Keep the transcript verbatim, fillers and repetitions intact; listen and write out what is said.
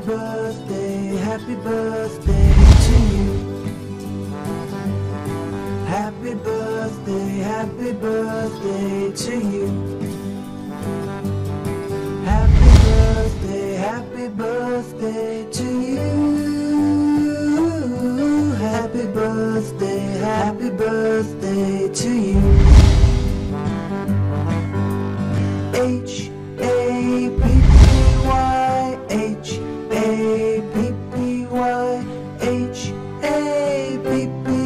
birthday, happy birthday to you. Happy birthday, happy birthday to you. Happy birthday, happy birthday to you. Happy birthday, happy birthday to you. H A P P Y, H A P P Y, H A P P